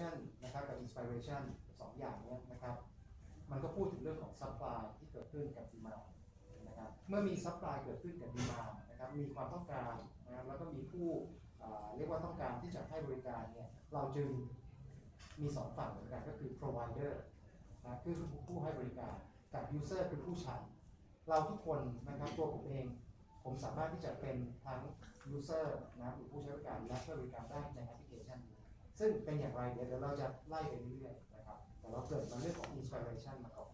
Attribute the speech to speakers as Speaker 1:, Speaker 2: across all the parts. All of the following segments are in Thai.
Speaker 1: motivation นะครับกับ inspiration สองอย่างนี้นะครับมันก็พูดถึงเรื่องของ supply ที่เกิดขึ้นกับ demand นะครับเมื่อมี supply เกิดขึ้นกับ demand นะครับมีความต้องการนะครับแล้วก็มีผู้เรียกว่าต้องการที่จะให้บริการเนี่ยเราจึงมีสองฝั่งเหมือนกันก็คือ provider นะคือผู้ให้บริการกับ user คือผู้ใช้เราทุกคนนะครับตัวผมเองผมสามารถที่จะเป็นทั้ง user นะหรือผู้ใช้บริการและผู้บริการได้ในแอปพลิเคชันนี้ซึ่งเป็นอย่างไรเดี๋ยวเราจะไล่ไปเรื่อยๆนะครับแต่เราเกิดมาเรื่องของ inspiration มาก่อน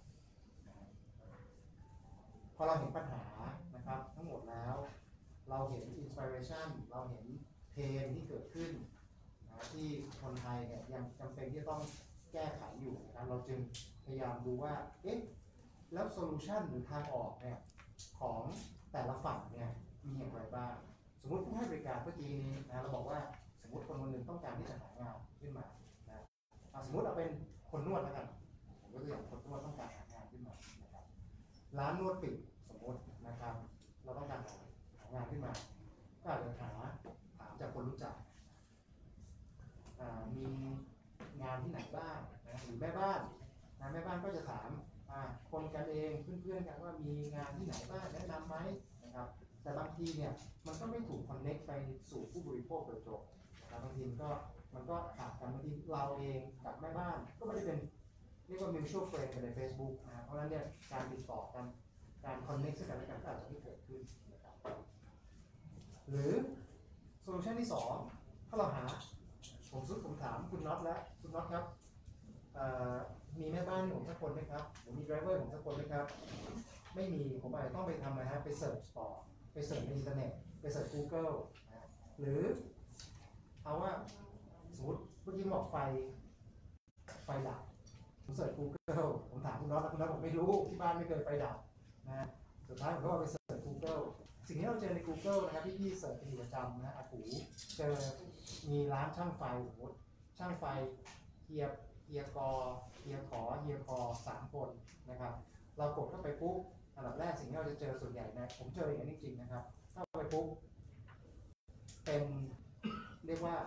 Speaker 1: พอเราเห็นปัญหานะครับทั้งหมดแล้วเราเห็น inspiration เราเห็นเพนที่เกิดขึ้นนะที่คนไทยเนี่ยยังจำเป็นที่จะต้องแก้ไขอยู่นะครับเราจึงพยายามดูว่าเอ๊ะแล้วโซลูชันหรือทางออกเนี่ยของแต่ละฝั่งเนี่ยมีอย่างไรบ้างสมมติผู้ให้บริการเมื่อกี้นี้นะเราบอกว่าสมมติคนคนหนึ่งต้องการที่จะหางานขึ้นมานะสมมติเราเป็นคนนวดแล้วกันผมก็คืออย่างคนนวดต้องการหางานขึ้นมานะครับร้านนวดปิดสมมตินะครับเราต้องการหางานขึ้นมาก็อาจจะถามจากคนรู้จักมีงานที่ไหนบ้างนะหรือแม่บ้านนะแม่บ้านก็จะถามคนกันเองเพื่อนๆกันว่ามีงานที่ไหนบ้างแนะนำไหมนะครับแต่บางทีเนี่ยมันก็ไม่ถูกคอนเน็กไปสู่ผู้บริโภคโดยตรงนะบางทีมันก็ขาดกันบางทีเราเองกับแม่บ้านก็ไม่ได้เป็นเรียกว่า mutual friend กันใน Facebook นะเพราะฉะนั้นเนี่ยการติดต่อกันการคอนเน็กซึ่งกันและกันก็อาจจะไม่เกิดขึ้นนะครับหรือโซลูชันที่2ถ้าเราหาผมถามคุณน็อตแล้วคุณน็อตครับมีแม่บ้านผมสักคนไหมครับหรือมีไดรเวอร์ผมสักคนไหมครับไม่มีผมอาจจะต้องไปทำอะไรฮะไปเสิร์ชต่อไปเสิร์ชในอินเทอร์เน็ตไปเสิร์ช Google นะหรือเอาว่าสมมติเมื่อกี้บอกไฟดับผมเสิร์ช Google ผมถามคุณน็อตแล้วคุณน็อตบอกไม่รู้ที่บ้านไม่เคยไฟดับนะสุดท้ายผมก็ไปเสิร์ช Google สิ่งที่เราเจอใน Google นะครับที่พี่เสิร์ชเป็นประจำนะหูเจอมีร้านช่างไฟสมมติช่างไฟเฮียกอเฮียคอ3 คนนะครับเรากดเข้าไปปุ๊บอันดับแรกสิ่งที่เราจะเจอส่วนใหญ่นะผมเจออย่างนั้นจริงๆนะครับเข้าไปปุ๊บเป็นเรียกว่า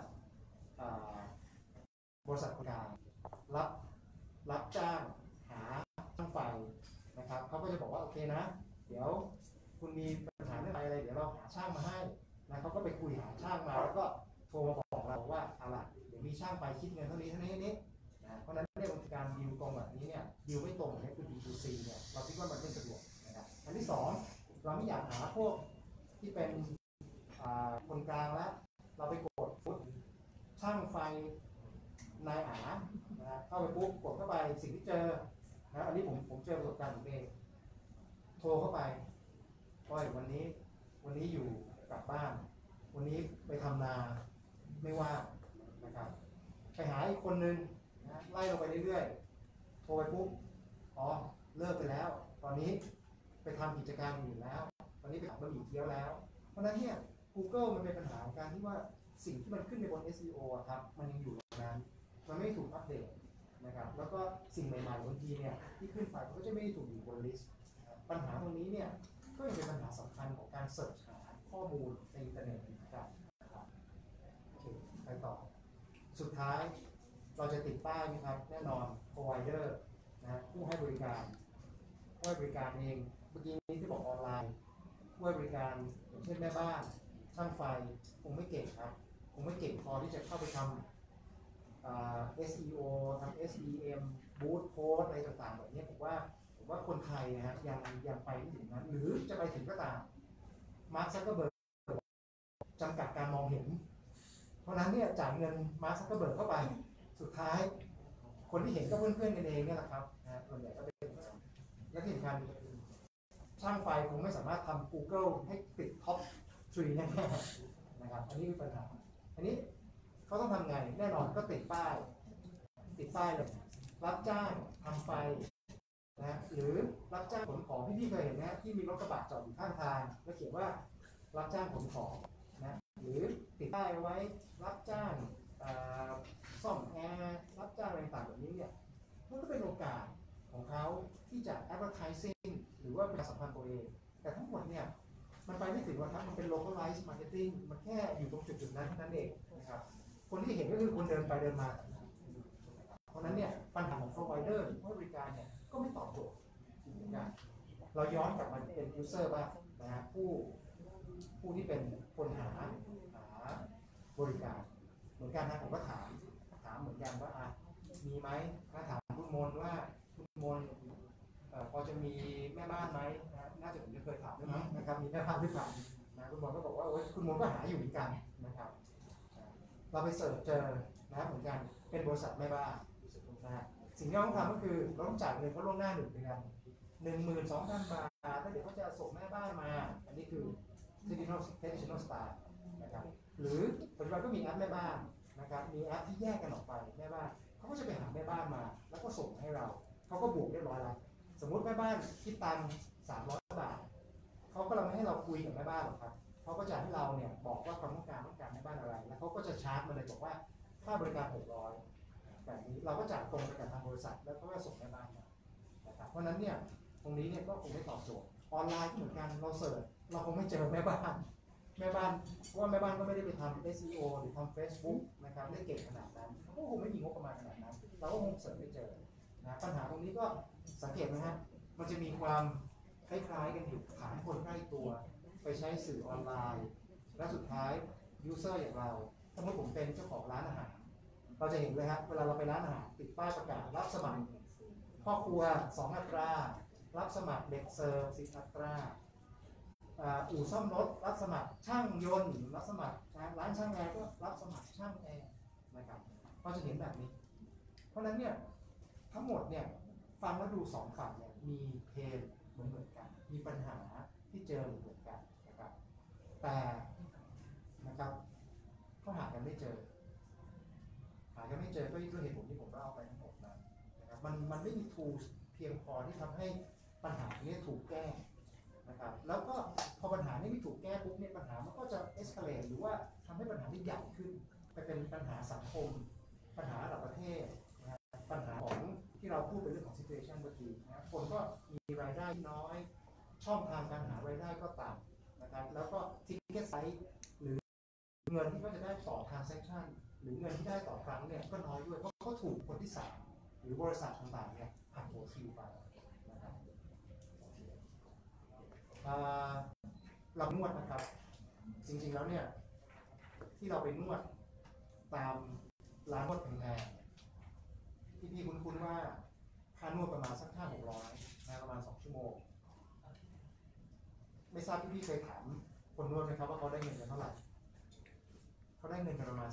Speaker 1: บริษัทบริการรับจ้างหาช่างไฟนะครับเขาก็จะบอกว่าโอเคนะเดี๋ยวคุณมีปัญหาเรื่องอะไรเดี๋ยวเราหาช่างมาให้นะเขาก็ไปคุยหาช่างมาแล้วก็โทรมาบอกเราว่าเอาล่ะเดี๋ยวมีช่างไฟคิดเงินเท่านี้นะเพราะฉะนั้นเนี่ยการดีลตรงแบบนี้เนี่ยดีลไม่ตรงเนี่ยคือ B2C เนี่ยเราคิดว่ามันไม่สะดวกนะครับอันที่2เราไม่อยากหาพวกที่เป็นคนกลางแล้วเราไปกดฟุตช่างไฟนายนะเข้าไปปุ๊บกดเข้าไปสิ่งที่เจอนะอันนี้ผมเจอประสบการณ์ผมเองโทรเข้าไปก้อยวันนี้อยู่กลับบ้านวันนี้ไปทำนาไม่ว่านะครับไปหาอีกคนนึงนะไล่ลงไปเรื่อยๆโทรไปปุ๊บเลิกไปแล้วตอนนี้ไปทำกิจการอื่นแล้วตอนนี้ไปขายบะหมี่เกี๊ยวแล้วเพราะนั้นเนี่ย Google มันเป็นปัญหาการที่ว่าสิ่งที่มันขึ้นในบน SEO ครับมันยังอยู่ตรงนั้นมันไม่ถูกอัปเดตนะครับแล้วก็สิ่งใหม่ๆบางทีเนี่ยที่ขึ้นไปก็จะไม่ถูกอยู่บนลิสต์ปัญหาตรงนี้เนี่ยก็ยังเป็นปัญหาสำคัญของการเสิร์ชหาข้อมูลในอินเทอร์เน็ตนะครับโอเคไปต่อสุดท้ายเราจะติดป้ายนะครับแน่นอน provider นะผู้ให้บริการเองเมื่อกี้นี้ที่บอกออนไลน์ผู้ให้บริการอย่างเช่นแม่บ้านช่างไฟคงไม่เก่งครับคงไม่เก่งพอที่จะเข้าไปทำSEO ทำ SEM Boost Post อะไรต่างๆแบบนี้ผมว่าคนไทยนะฮะยังไปไม่ถึงนั้นหรือจะไปถึงก็ตามมาร์ค ซักเคอร์เบิร์กจำกัดการมองเห็นเพราะนั้นเนี่ยจ่ายเงินมาร์ค ซักเคอร์เบิร์กเข้าไปสุดท้ายคนที่เห็นก็เพื่อนๆกันเองเนี่ยแหละครับนะส่วนใหญ่ก็เป็นและที่สำคัญช่างไฟคงไม่สามารถทำ Google ให้ติดท็อป 3 แน่ๆนะครับอันนี้คือปัญหาอันนี้เขาต้องทำไงแน่นอนก็ติดป้ายเลยรับจ้างทำไฟนะหรือรับจ้างขนของพี่เคยเห็นนะที่มีรถกระบะจอดอยู่ข้างทางแล้วเขียนว่ารับจ้างขนของนะหรือติดป้ายไว้รับจ้างซ่อมแอร์รับจ้างอะไรต่างๆแบบนี้เนี่ยมันก็เป็นโอกาสของเขาที่จะ advertising หรือว่าประชาสัมพันธ์ตัวเองแต่ทั้งหมดเนี่ยมันไปไม่ถึงว่าครับมันเป็น localized marketing มันแค่อยู่ตรงจุดๆนั้นเท่านั้นเองนะครับคนที่เห็นก็คือคนเดินไปเดินมาราะฉะนั้นเนี่ยปัญหาของ provider หรือผู้บริการเนี่ยก็ไม่ตอบโจทย์เหมือนกันเราย้อนกลับมาเป็น user บ้างนะฮะผู้ที่เป็นคนหาบริการเหมือนกันนะผมก็ถามเหมือนกันว่ามีไหมถ้าถามคุณมนว่าคุณมนพอจะมีแม่บ้านไหมน่าจะผมจะเคยถามด้วยมั้งนะครับมีแม่บ้านหรือเปล่านะคุณมนก็บอกว่าโอ้ยคุณมนก็หาอยู่เหมือนกันนะครับเราไปเสิร์ชเจอนะเหมือนกันเป็นบริษัทแม่บ้านนะฮะสิ่งที่เราต้องทำก็คือเราต้องจ่ายเงินเขาล่วงหน้า1 เดือน 12,000 บาทแล้วเดี๋ยวเขาจะส่งแม่บ้านมาอันนี้คือ traditional style นะครับหรือปัจจุบันก็มีแอปแม่บ้านนะครับมีแอปที่แยกกันออกไปแม่บ้านเขาก็จะไปหาแม่บ้านมาแล้วก็ส่งให้เราเขาก็บวกเรียบร้อยแล้วสมมุติแม่บ้านคิดตังค์300 บาทเขาก็ไม่ให้เราคุยกับแม่บ้านหรอกครับเขาก็จะให้เราเนี่ยบอกว่าความต้องการแม่บ้านอะไรแล้วเขาก็จะชาร์จมาเลยบอกว่าค่าบริการ600แบบนี้เราก็จ่ายตรงไปกับทางบริษัทแล้วก็ส่งแม่บ้านมานะครับเพราะนั้นเนี่ยตรงนี้เนี่ยก็คงไม่ตอบโจทย์ออนไลน์ก็เหมือนกันเราเสิร์ชเราคงไม่เจอแม่บ้านเพราะว่าแม่บ้านก็ไม่ได้ไปทำ SEO หรือทำ Facebook นะครับได้เก่งขนาดนั้นเขาก็คงไม่มีงบประมาณขนาดนั้นเราก็คงเสิร์ชไม่เจอนะปัญหาตรงนี้ก็สังเกตนะฮะมันจะมีความคล้ายๆกันอยู่ถามคนใกล้ตัวไปใช้สื่อออนไลน์และสุดท้ายยูเซอร์อย่างเราสมมติผมเป็นเจ้าของร้านอาหารเราจะเห็นเลยครับเวลาเราไปร้านอาหารติดป้ายประกาศรับสมัครพ่อครัว2 อัตรารับสมัครเด็กเสิร์ฟ10 อัตราอู่ซ่อมรถรับสมัครช่างยนต์รับสมัครร้านช่างแอร์ก็รับสมัครช่างแอร์นะครับเราจะเห็นแบบนี้เพราะฉะนั้นเนี่ยทั้งหมดเนี่ยฟังแล้วดู2 ฝั่งเนี่ยมีเพนเหมือนกันมีปัญหาที่เจอเหมือนกันนะครับแต่นะครับก็หากันไม่เจอก็ด้วยเหตุผลที่ผมเล่าไปทั้งหมดนะครับมันไม่มี tools เพียงพอที่ทำให้ปัญหานี้ถูกแก้นะครับแล้วก็พอปัญหานี้ไม่ถูกแก้ปุ๊บเนี่ยปัญหามันก็จะ escalate หรือว่าทำให้ปัญหาที่ใหญ่ขึ้นไปเป็นปัญหาสังคมปัญหาระดับประเทศนะปัญหาของที่เราพูดเป็นเรื่องของ situation เมื่อกี้นะคนก็มีรายได้น้อยช่องทางการหารายได้ก็ต่ำนะครับแล้วก็ ticket size หรือเงินที่เขาจะได้ต่อ transaction หรือเงินที่ได้ต่อครั้งเนี่ยก็น้อยด้วยเพราะเขาถูกคนที่3หรือบริษัทต่างๆเนี่ยหักหัวคิวไปนะครับเรานวดนะครับจริงๆแล้วเนี่ยที่เราไปนวดตามร้านนวดแพงๆพี่ๆคุ้นๆว่าค่านวดประมาณสัก500-600นะประมาณ2 ชั่วโมงไม่ทราบพี่ๆเคยถามคนนวดไหมครับว่าเขาได้เงินกันเท่าไหร่เขาได้เงินกันประมาณ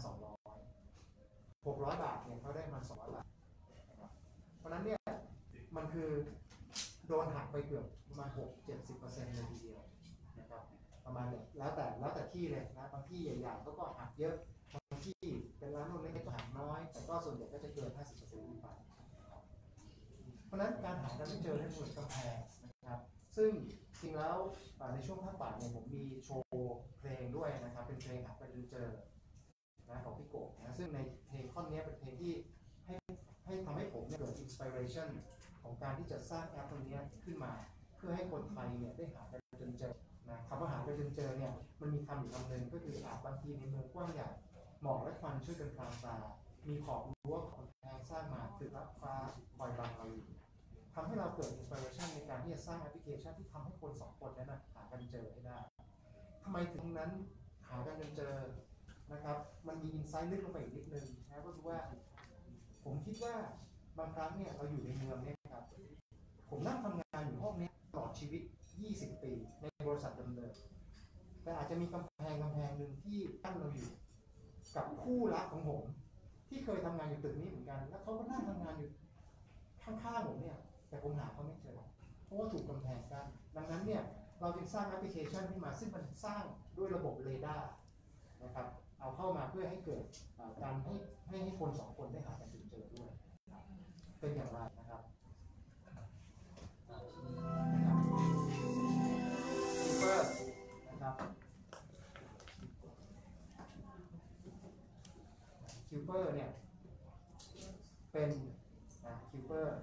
Speaker 1: 600 บาทเนี่ยเขาได้ประมาณ200 บาทนะครับเพราะนั้นเนี่ยมันคือโดนหักไปเกือบประมาณ 60-70% เลยทีเดียวนะครับประมาณเนี่ยแล้วแต่ที่เลยนะบางที่ใหญ่ๆเขาก็หักเยอะบางที่เป็นร้านนวดเล็กๆก็หักน้อยแต่ก็ส่วนใหญ่ก็จะเกิน 50% ขึ้นไปเพราะนั้นการหากันไม่เจอได้เหมือนกำแพงนะครับซึ่งจริงแล้วในช่วงภาคบ่ายเนี่ยผมมีโชว์เพลงด้วยนะครับเป็นเพลงหากันจนเจอนะของพี่โกะนะซึ่งในเพลงท่อนนี้เป็นเพลงที่ให้ทำให้ผมเกิด inspiration ของการที่จะสร้างแอปตัวนี้ขึ้นมาเพื่อให้คนไทยเนี่ยได้หากันจนเจอนะคำว่าหากันจนเจอเนี่ยมันมีคำอยู่คำหนึ่งก็คือบางทีในเมืองกว้างใหญ่หมอกและควันช่วยกันพรางตามีขอบรั้วของแพงสร้างมาคือรับฟ้าคอยบังเราอยู่ทำให้เราเกิด inspiration ในการที่จะสร้างแอปพลิเคชันที่ทำให้คน2 คนนั้นหากันเจอให้ได้ทำไมถึงนั้นหากันจนเจอนะครับมันมีอินไซต์ลึกลงไปอีกนิดนึงนะก็คือว่าผมคิดว่าบางครั้งเนี่ยเราอยู่ในเมืองเนี่ยครับผมนั่งทำงานอยู่ห้องนี้ตลอดชีวิต20 ปีในบริษัทเดิมๆแต่อาจจะมีกำแพงหนึ่งที่กั้นเราอยู่กับคู่รักของผมที่เคยทำงานอยู่ตึกนี้เหมือนกันแล้วเขาก็นั่งทำงานอยู่ข้างๆผมเนี่ยแต่ผมหาเขาไม่เจอเพราะว่าถูกกำแพงกั้นดังนั้นเนี่ยเราจึงสร้างแอปพลิเคชันขึ้นมาซึ่งมันสร้างด้วยระบบเรดาร์นะครับเอาเข้ามาเพื่อให้เกิดการให้คน2 คนได้หากันเจอด้วยเป็นอย่างไรนะครับคิวเปอร์นะครับคิวเปอร์เนี่ยเป็นคิวเปอร์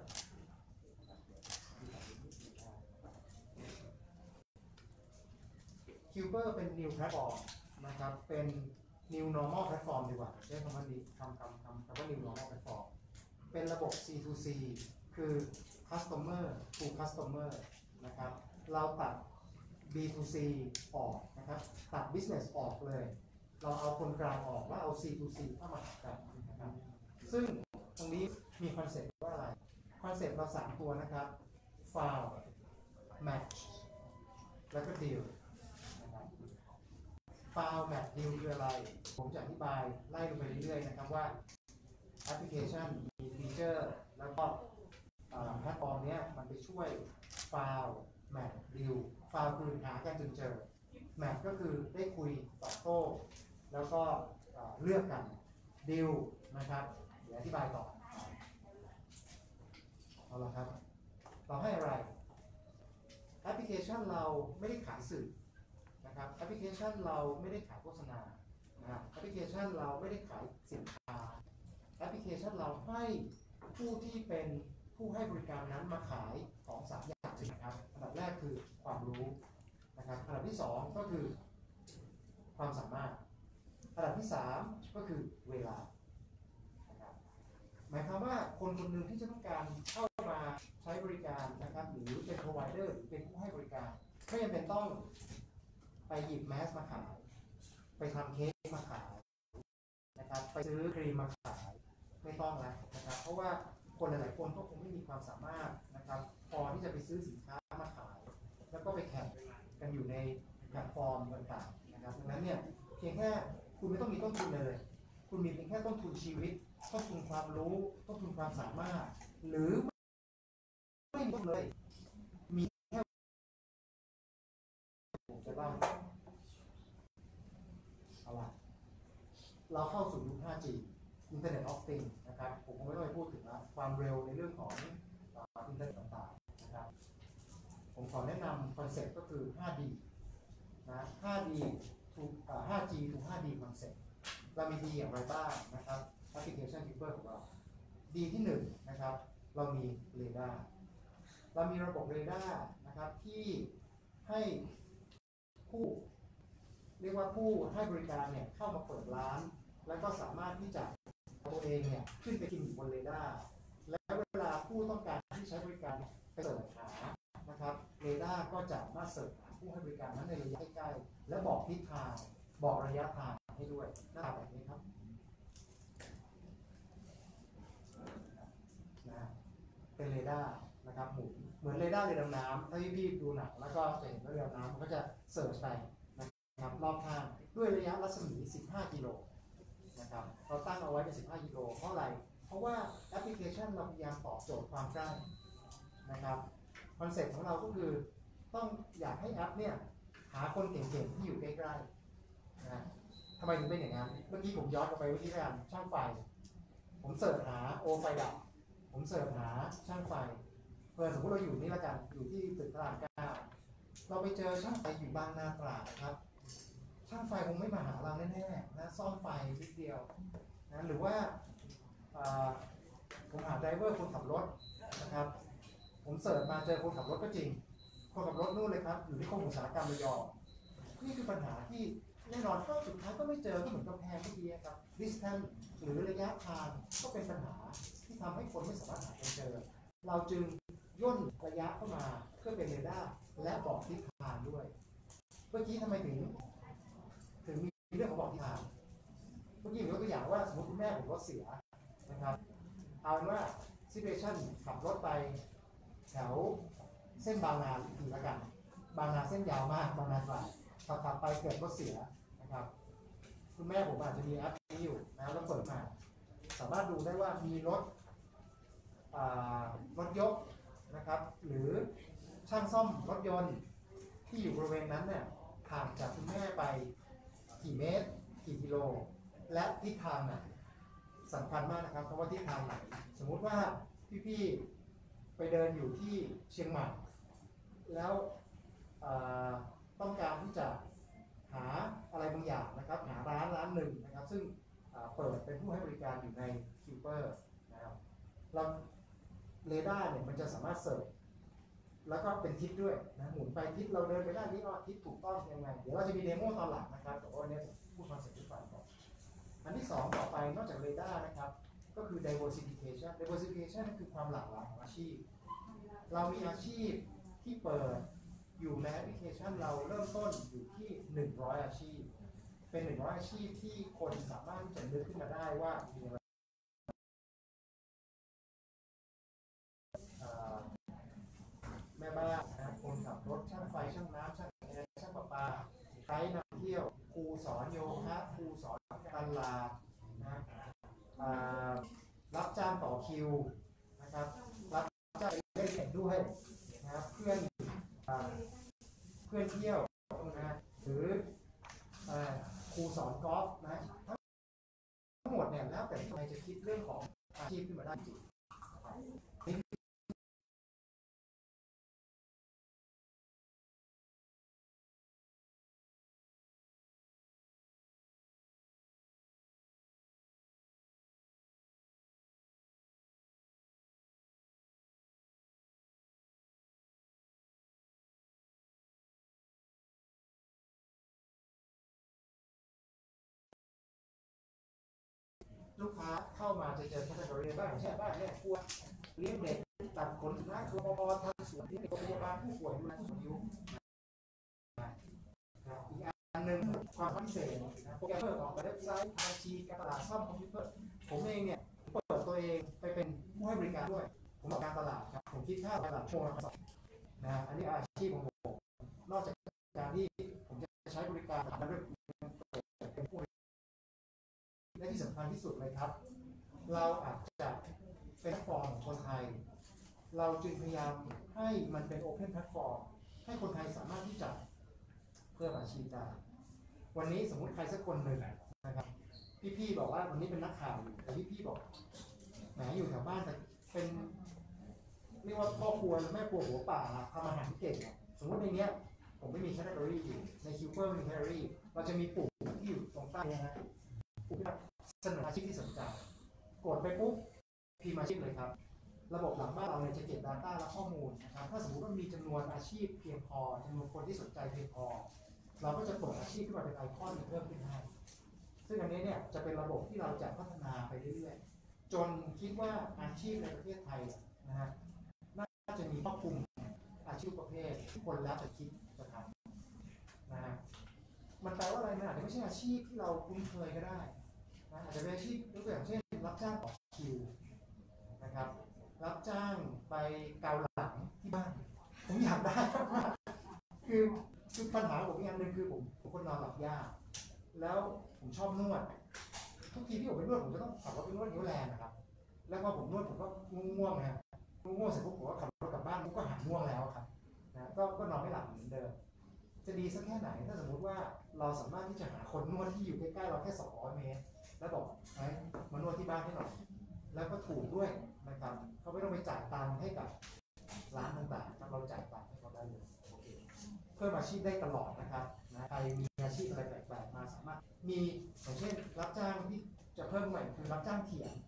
Speaker 1: เป็น new platform นะครับเป็น new normal platform ดีกว่าใช้คำว่านี้คำว่า new normal platform เป็นระบบ C2C คือ Customer to Customer นะครับเราตัด B2C ออกนะครับตัด Business ออกเลยเราเอาคนกลางออกแล้วเอา C2C เข้ามาหากันนะครับซึ่งตรงนี้มีคอนเซ็ปต์ว่าอะไรคอนเซ็ปต์เรา3ตัวนะครับ File Match แล้วก็ Deal นะครับ File Match Deal คืออะไรผมจะอธิบายไล่ลงไปเรื่อยๆนะครับว่าแอปพลิเคชันมีฟีเจอร์แล้วก็แพลตฟอร์มนี้มันไปช่วย File Match Deal File คือหากันจนเจอ Match ก็คือได้คุยตอบโต้แล้วก็เลือกกัน Deal นะครับเดี๋ยวอธิบายต่อเอาละครับเราให้อะไรแอปพลิเคชันเราไม่ได้ขายสื่อนะครับแอปพลิเคชันเราไม่ได้ขายโฆษณานะครับแอปพลิเคชันเราไม่ได้ขายสินค้าแอปพลิเคชันเราให้ผู้ที่เป็นผู้ให้บริการนั้นมาขายของ3อย่างนะครับอันดับแรกคือความรู้นะครับอันดับที่2ก็คือความสามารถอันดับที่3ก็คือเวลานะครับหมายความว่าคนคนหนึ่งที่จะต้องการเข้ามาใช้บริการนะครับหรือเป็น provider หรือเป็นผู้ให้บริการไม่จำเป็นต้องไปหยิบแมสมาขายไปทำเค้กมาขายนะครับไปซื้อครีมมาขายไม่ต้องแล้วนะครับเพราะว่าคนหลายๆคนก็คงไม่มีความสามารถนะครับพอที่จะไปซื้อสินค้ามาขายแล้วก็ไปแข่งกันอยู่ในแพลตฟอร์มต่างๆนะครับดังนั้นเนี่ยเพียงแค่คุณไม่ต้องมีต้นทุนเลยคุณมีเพียงแค่ต้นทุนชีวิตต้นทุนความรู้ต้นทุนความสามารถหรือไม่มีเลยมีแค่ผมจะเล่าเอาล่ะเราเข้าสู่ยุค 5G Internet of Things นะครับผมคงไม่ต้องไปพูดถึงแล้วความเร็วในเรื่องของอินเทอร์เน็ตต่างๆนะครับผมขอแนะนำคอนเซ็ปต์ก็คือ 5D นะ 5D to 5G to 5D คอนเซ็ปต์เรามีดีอย่างไรบ้างนะครับแอปพลิเคชัน Keeper ของเราดีที่1นะครับเรามีเรดาร์เรามีระบบเรดาร์นะครับที่ให้ผู้เรียกว่าผู้ให้บริการเนี่ยเข้ามาเปิดร้านแล้วก็สามารถที่จะตัวเองเนี่ยขึ้นไปกินอยู่บนเรดาร์แล้วเวลาผู้ต้องการที่ใช้บริการไปเสิร์ชหานะครับเรดาร์ก็จะมาเสิร์ชหาผู้ให้บริการนั้นในระยะใกล้ๆและบอกทิศทางบอกระยะทางให้ด้วยหน้าแบบนี้ครับนะเป็นเรดาร์นะครับหมุนเหมือนเรดาร์เรือดำน้ำถ้าพี่ดูหนังแล้วก็จะเห็นว่าเรือดำน้ำมันก็จะเสิร์ชไปนะครับรอบข้างด้วยระยะรัศมี15 กิโลนะครับเราตั้งเอาไว้เป็น15 กิโลเพราะอะไรเพราะว่าแอปพลิเคชันเราพยายามตอบโจทย์ความใกล้นะครับคอนเซ็ปต์ของเราก็คือต้องอยากให้แอปเนี่ยหาคนเก่งๆที่อยู่ใกล้ๆนะทำไมถึงเป็นอย่างนั้นเมื่อกี้ผมย้อนกลับไปวิธีการช่างไฟผมเสิร์ชหาโอไฟดับผมเสิร์ชหาช่างไฟเพื่อสมมติเราอยู่นี่ละกันอยู่ที่ตึกพระราม 9เราไปเจอช่างไฟอยู่บางนาตราดครับช่างไฟคงไม่มาหาเราแน่ๆนะซ่อมไฟนิดเดียวนะหรือว่าผมหาไดรเวอร์คนขับรถนะครับผมเสิร์ชมาเจอคนขับรถก็จริงคนขับรถนู่นเลยครับอยู่ที่กรมอุตสาหกรรมระยองนี่คือปัญหาที่แน่นอนก็สุดท้ายก็ไม่เจอก็เหมือนกับแพงเมื่อกี้ครับ distance หรือระยะทางก็เป็นปัญหาที่ทำให้คนไม่สามารถหาเจอเราจึงย่นระยะเข้ามาเพื่อเป็นเรดาร์และบอกทิศทางด้วยเมื่อกี้ทำไมถึงมีเรื่องของบอกทิศทางเมื่อกี้ผมยกตัวอย่างว่าสมมติคุณแม่ผมรถเสียนะครับเอาเป็นว่า situation ขับรถไปแถวเส้นบางนาอีกทีละกันบางนาเส้นยาวมากบางนาตราดขับไปเกิดรถเสียนะครับคุณแม่ผมอาจจะมีแอปนี้อยู่นะแล้วเปิดมาสามารถดูได้ว่ามีรถยกนะครับหรือช่างซ่อมรถยนต์ที่อยู่บริเวณนั้นเนี่ยห่างจากคุณแม่ไปกี่เมตรกี่กิโลและทิศทางไหนสำคัญมากนะครับเพราะว่าทิศทางไหนสมมุติว่าพี่ๆไปเดินอยู่ที่เชียงใหม่แล้วต้องการที่จะหาอะไรบางอย่างนะครับหาร้านหนึ่งนะครับซึ่งเปิดเป็นผู้ให้บริการอยู่ในคิวเปอร์นะครับเราเรดาร์เนี่ยมันจะสามารถเสิร์ชแล้วก็เป็นทิศด้วยนะหมุนไปทิศเราเดินไปด้านนี้ก็ทิศถูกต้องยังไงเดี๋ยวเราจะมีเดโมตอนหลังนะครับแต่ว่าเนี่ยพูดคอนเซ็ปต์ที่ฟังก่อนอันที่2ต่อไปนอกจากเรดาร์นะครับก็คือ diversification diversification คือความหลากหลายของอาชีพเรามีอาชีพที่เปิดอยู่ในแอปพลิเคชันเราเริ่มต้นอยู่ที่100อาชีพเป็น100อาชีพที่คนสามารถที่จะนึกขึ้นมาได้ว่ามีอะไรแม่บ้านนะคนขับรถช่างไฟช่างน้ำช่างแอร์ช่างประปาไกด์นำเที่ยวครูสอนโยคะครูสอนการตลาดนะรับจ้างต่อคิวนะครับรับจ้างเล่นแข่งด้วยนะครับเพื่อนเที่ยวนะหรือครูสอนกอล์ฟนะทั้งหมดเนี่ยแล้วแต่ใครจะคิดเรื่องของอาชีพขึ้นมาได้จริงลูกค้าเข้ามาจะเจอแคตตาล็อกบ้านใช่บ้านแม่ครัวเลี้ยงเด็กตัดขนสุนัขรปภทำสวนที่โรงพยาบาลผู้ป่วยดูแลผู้สูงอายุอีกอันหนึ่งความพิเศษโปรแกรมเมอร์ออกแบบเว็บไซต์บัญชีการตลาดซ่อมคอมพิวเตอร์ผมเองเนี่ยเปิดตัวเองไปเป็นผู้ให้บริการด้วยผมออกการตลาดครับผมคิดค่าตลาดชั่วโมงละ2นะอันนี้อาชีพของผมนอกจากการที่ผมจะใช้บริการและเป็นผู้และที่สำคัญที่สุดเลยครับเราอาจจะเป็นแพลตฟอร์มของคนไทยเราจึงพยายามให้มันเป็นโอเพนแพลตฟอร์มให้คนไทยสามารถที่จะเพิ่มอาชีพได้วันนี้สมมุติใครสักคนหนึ่งนะครับพี่ๆบอกว่าวันนี้เป็นนักข่าวอยู่แต่พี่ๆบอกแหมอยู่แถวบ้านแต่เป็นเรียกว่าพ่อครัวแม่ครัวหัวป่าทำอาหารเก่งสมมติในนี้ผมไม่มีแคตตาล็อกอยู่ในคิวเปอร์มีแคตตาล็อกเราจะมีปุ่มที่อยู่ตรงใต้นะฮะปุ่มเสนออาชีพที่สนใจกดไปปุ๊บพิมพ์อาชีพเลยครับระบบหลังบ้านเราจะเก็บ Data และข้อมูลนะครับถ้าสมมติว่ามีจำนวนอาชีพเพียงพอจำนวนคนที่สนใจเพียงพอเราก็จะเปิดอาชีพขึ้นมาเป็นไอคอนเพิ่มขึ้นให้ซึ่งอันนี้เนี่ยจะเป็นระบบที่เราจะพัฒนาไปเรื่อยๆจนคิดว่าอาชีพในประเทศไทยนะฮะน่าจะมีครอบคลุมอาชีพประเภทที่คนแล้วจะคิดจะทำนะฮะมันแปลว่าอะไรมันอาจจะไม่ใช่อาชีพที่เราคุ้นเคยก็ได้นะอาจจะเป็นอาชีพยกตัวอย่างเช่นรับจ้างต่อคิวนะครับรับจ้างไปเกาหลังที่บ้านผมอยากได้มากคือปัญหาผมอีกอันหนึ่งคือผมคนนอนหลับยากแล้วผมชอบนวดทุกทีที่ผมไปนวดผมจะต้องขับรถไปนวดนิ้วแรงนะครับแล้วพอผมนวดผมก็ง่วงๆนะง่วงเสร็จปุ๊บผมก็ขับรถกลับบ้านผมก็หายง่วงแล้วครับนะก็นอนไม่หลับเหมือนเดิมจะดีสักแค่ไหนถ้าสมมติว่าเราสามารถที่จะหาคนนวดที่อยู่ใกล้ๆเราแค่200 เมตรแล้วบอกมานวดที่บ้านให้หน่อยแล้วก็ถูกด้วยนะครับเขาไม่ต้องไปจ่ายตังค์ให้กับร้านต่างๆเราจ่ายตังค์ให้เขาได้เลยโอเคเพิ่มอาชีพได้ตลอดนะครับนะใครมีอาชีพอะไรแปลกๆมาสามารถมีอย่างเช่นรับจ้างที่จะเพิ่มใหม่คือรับจ้างเถียง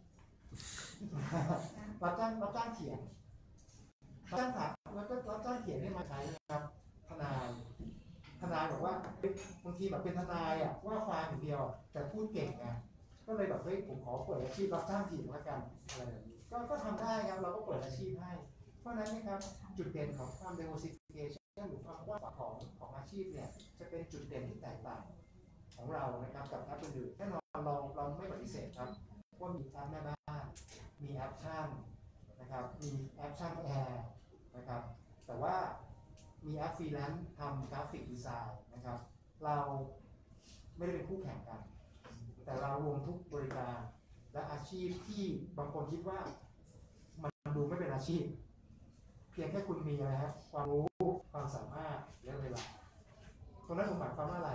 Speaker 1: รับจ้างเถียงรับจ้างถามแล้วก็รับจ้างเถียงให้มาใช้นะครับทนายบอกว่าบางทีแบบเป็นทนายว่าความอย่างเดียวแต่พูดเก่งไงก็เลยแบบเฮ้ยผมขอเปิดอาชีพรับจ้างถีบแล้วกันอะไรแบบนี้ก็ทำได้ครับเราก็เปิดอาชีพให้เพราะนั้นนะครับจุดเด่นของความ diversification หรือความกว้างของอาชีพเนี่ยจะเป็นจุดเด่นที่แตกต่างของเรานะครับกับแอปอื่นๆแน่นอนเราไม่ปฏิเสธครับว่ามีแอปแม่บ้านมีแอปช่างนะครับมีแอปช่างแอร์นะครับแต่ว่ามีแอปฟรีแลนซ์ทำกราฟิกดีไซน์นะครับเราไม่ได้เป็นคู่แข่งกันแต่เรารวมทุกบริการและอาชีพที่บางคนคิดว่ามันดูไม่เป็นอาชีพเพียงแค่คุณมีอะไรฮะความรู้ความสามารถและเวลาตรงนั้นผมหมายความว่าอะไร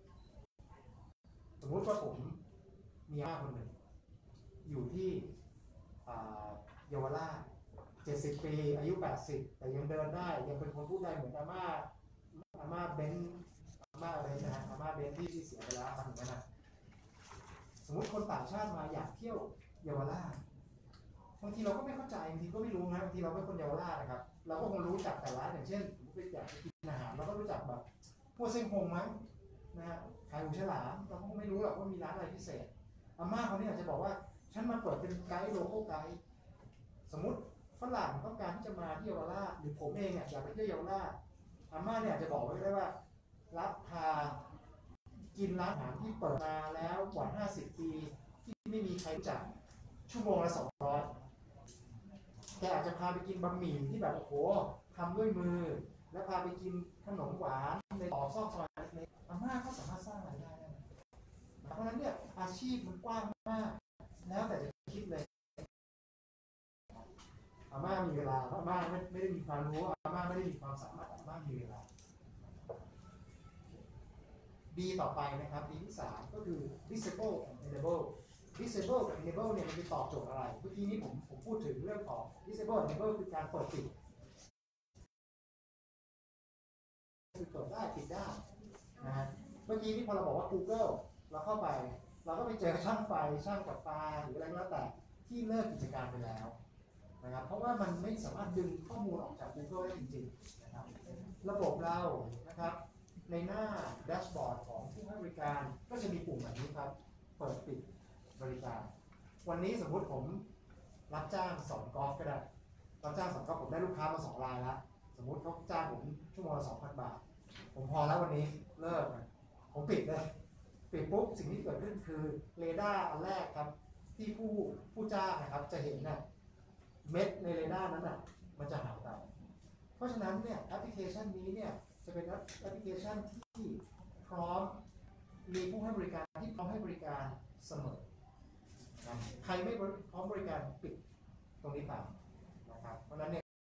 Speaker 1: สมมติว่าผมมีอาคนหนึ่งอยู่ที่เยาวราช70 ปีอายุ80แต่ยังเดินได้ยังเป็นคนพูดได้เหมือนอาม่าเบนนะฮะอาม่าเบนที่เสียไปแล้วทำอย่างนั้นนะสมมติคนต่างชาติมาอยากเที่ยวเยาวราชบางทีเราก็ไม่เข้าใจบางทีก็ไม่รู้นะบางทีเราไม่คนเยาวราชนะครับเราก็คงรู้จักแต่ร้านอย่างเช่นผมไปอยากกินอาหารเราก็รู้จักแบบพวกเส้นฮงมั้งนะฮะขายหูฉลามเราก็ไม่รู้หรอกว่ามีร้านอะไรพิเศษอาม่าเขาเนี่ยอาจจะบอกว่าฉันมาเปิดเป็นไกด์โลคอลไกด์สมมติฝรั่งต้องการที่จะมาที่เยาวราชหรือผมเองอยากไปเที่ยวเยาวราชอาม่าเนี่ยจะบอกไว้ได้ว่ารับพากินร้านอาหารที่เปิดมาแล้วกว่า50 ปีที่ไม่มีใครรู้จักชั่วโมงละ200แกอาจจะพาไปกินบะหมี่ที่แบบโอ้โหทำด้วยมือแล้วพาไปกินขนมหวานในต่อซอกซอยเล็กๆอาม่าก็สามารถสร้างรายได้ได้เพราะฉะนั้นเนี่ยอาชีพมันกว้างมากแล้วแต่จะคิดเลยอาม่ามีเวลาอาม่าไม่ได้มีความรู้อาม่าไม่ได้มีความสามารถอาม่ามีเวลาดีต่อไปนะครับดีที่3ก็คือ disable and enable disable กับ enable เนี่ยมันจะตอบโจทย์อะไรเมื่อกี้นี้ผมพูดถึงเรื่องของ disable and enable คือการเปิดปิดคือเปิดได้ปิดได้นะฮะเมื่อกี้นี้พอเราบอกว่า Google เราเข้าไปเราก็ไปเจอช่างไฟช่างประปาหรืออะไรก็แล้วแต่ที่เลิกกิจการไปแล้วนะครับเพราะว่ามันไม่สามารถดึงข้อมูลออกจาก Google ได้จริงๆนะครับระบบเรานะครับในหน้าแดชบอร์ดของผู้ให้บริการก็จะมีปุ่มแบบนี้ครับเปิดปิดบริการวันนี้สมมุติผมรับจ้างสอนกอล์ฟก็ได้รับจ้างสอนกอล์ฟผมได้ลูกค้ามา2 รายแล้วสมมุติเขาจ้างผมชั่วโมงละ 2,000 บาทผมพอแล้ววันนี้เลิกผมปิดเลยปิดปุ๊บสิ่งที่เกิดขึ้นคือเรดาร์อันแรกครับที่ผู้จ้างนะครับจะเห็นน่ะเม็ดในเรดาร์นั้นน่ะมันจะหายไปเพราะฉะนั้นเนี่ยแอปพลิเคชันนี้เนี่ยจะเป็นแอปพลิเคชันที่พร้อมมีผู้ให้บริการที่พร้อมให้บริการเสมอนะใครไม่พร้อมบริการปิดตรงนี้ไปนะครับเพราะฉะนั้นเนี่ย